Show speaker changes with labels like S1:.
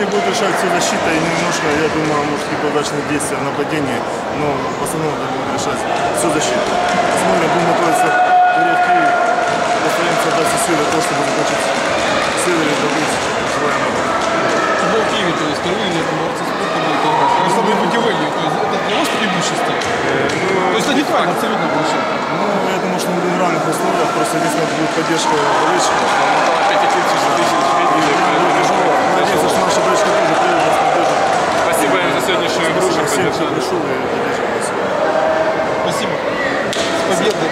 S1: них будет решать все защита и немножко, я думаю, может какие-то удачные действия в нападении, но в основном это будет решать всю защиту. Посмотрим, будем готовиться к игре в Киеве, постараемся дать все силы для того, чтобы закончить силы и добыть желаемого.
S2: Футбол в Киеве, то есть впервые на этом дворце спорта будет играть. Кажется, вы удивление, то есть это для вас преимущество. То есть это нейтрально абсолютно получается.
S1: Ну, я думаю, что мы будем в равных условиях, просто единственное, будет поддержка болельщиков. Надеюсь, что наши болельщики тоже приедут нас поддержат.
S2: Спасибо им за сегодняшнюю игру.
S1: Всем, кто пришел и поддерживал нас.
S2: Спасибо. С победой.